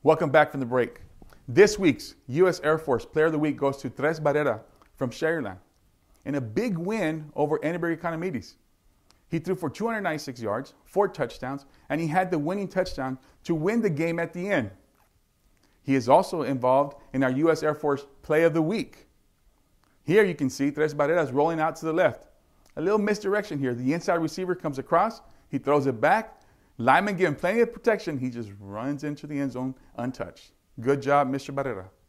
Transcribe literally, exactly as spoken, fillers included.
Welcome back from the break. This week's U S Air Force Player of the Week goes to Tres Barrera from Sharyland in a big win over Anibir Economides. He threw for two hundred ninety-six yards, four touchdowns, and he had the winning touchdown to win the game at the end. He is also involved in our U S Air Force Play of the Week. Here you can see Tres Barrera is rolling out to the left. A little misdirection here. The inside receiver comes across, he throws it back. Lineman give him plenty of protection. He just runs into the end zone untouched. Good job, Mister Barrera.